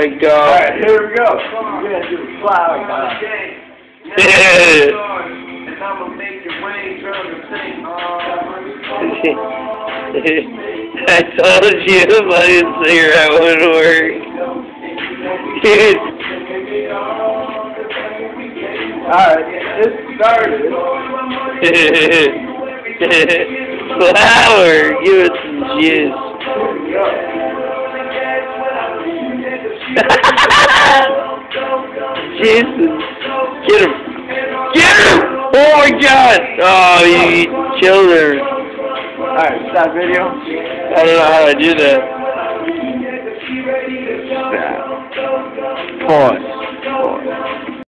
my god. Alright, here we go. We're gonna do flower guy. I told you the fucking cigarette wouldn't work. Dude. Alright, it started. Flower, give it some juice. Jesus. Get him. Get him! Oh my god! Oh, you children. Alright, stop video. I don't know how to do that. Stop. Pause.